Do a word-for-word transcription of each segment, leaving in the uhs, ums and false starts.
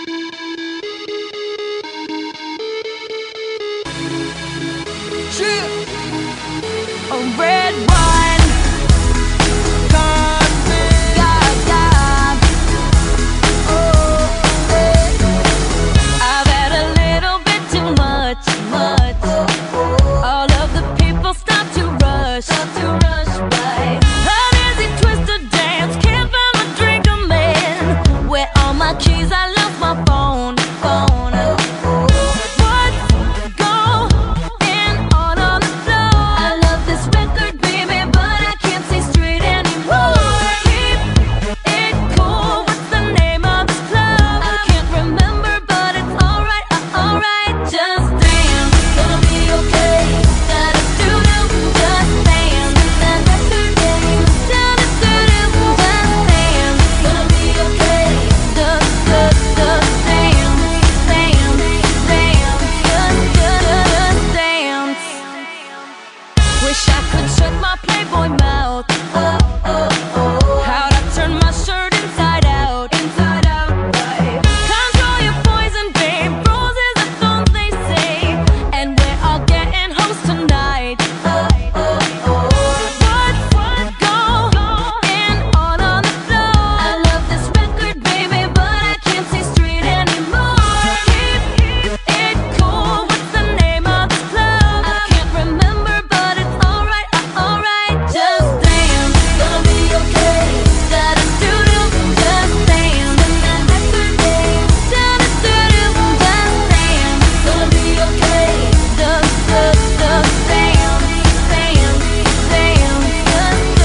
A red wine, God, God, God. Oh, eh. I've had a little bit too much, much. All of the people start to rush, start to rush by. An easy twisted dance, can't find a drink I'm in. Where all my keys? I lost my phone, phone. Wish I could shut my playboy mouth. Oh, oh, oh. How'd I turn my shirt inside out, inside out, right? Control your poison, babe. Roses are thorns, they say. And we're all getting hoes tonight. Oh, oh, oh. What's, what's going on on the floor? I love this record, baby, but I can't see straight anymore. Keep, keep it cool. What's the name of this club? I can't remember, but it's alright, alright, just dance. Gonna be okay. Da-da-doo-doo, just dance. And that record name. Da-da-doo-doo, just dance. Gonna be okay. Just, just, just dance, dance, dance. Just,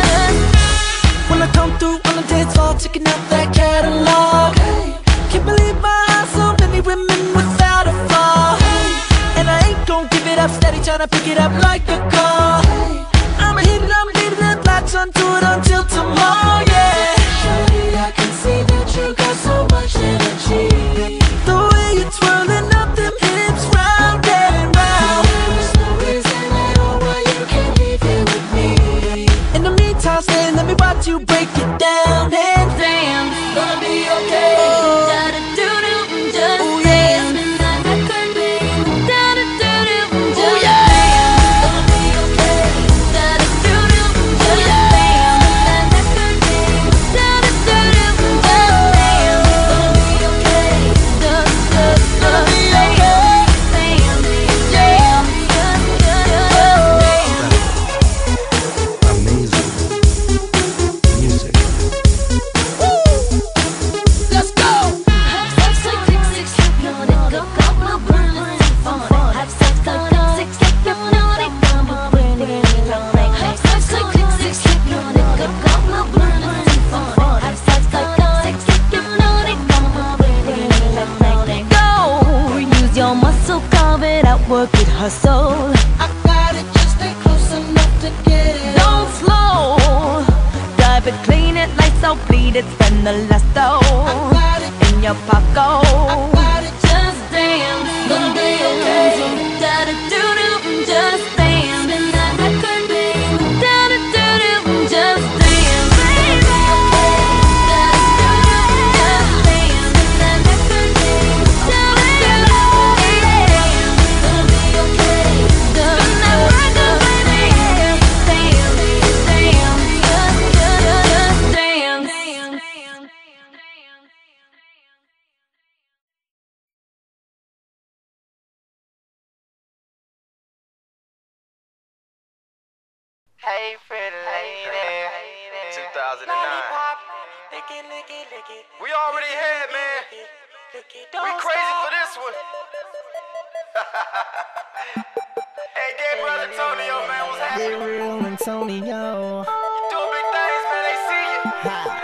just. When I come through on the dance floor, checking out that catalog. Hey, can't believe my eyes, so many women without a flaw. Hey, and I ain't gon' give it up, steady tryna pick it up like a car. Hey, I'ma hit it, I'ma leave it, latch onto it until tomorrow, yeah. Shawty, I can see that you got so much energy. The way you're twirling up them hips round and round. There's no reason at all why you can't leave here with me. In the meantime, stay, let me watch you break it down and Dance. gonna be okay. Da-da-doo-doo, just Ooh, dance. yeah. And that record name. Da-da-doo-doo, just Ooh, yeah. dance. Gonna be okay. Da-da-doo-doo, just dance. And that record name. Da-da-doo-doo, just dance. Gonna be okay. Just, just, Gonna just be dance. okay. Dance, dance. Just, just, just dance. Amazing music. Let's go. Have sex like six, six, hypnotic, go, go, go, burn, it's fun. Have sex like six, six, hypnotic, go, go, burn, it's fun. Have sex like six, six, hypnotic, go, go, go, burn, it's fun. Have sex like six, six, hypnotic, go, go, burn, it's fun. Go, use your muscle, carve it out, work it, hustle. I got it, just stay close enough to get it. Don't slow, dive it, clean it, lights out, bleed it, spend the last dough Got it, in your pocket. got it. Just dance, gonna be okay. Da-da-doo-doo, just dance. Spin that record, babe. Da-da-doo-doo, just dance, baby. Da-da-doo-doo, just dance. Spin that record, babe. Da-da-doo-doo, dance. Gonna be okay. Spin that record, baby. Dance, dance, just, just, just dance. Hey, pretty lady. two thousand nine. We already had, man. We crazy for this one. Hey, gay brother Antonio, man, what's happening? Real Antonio. You doing big things, man. They see you. Ha.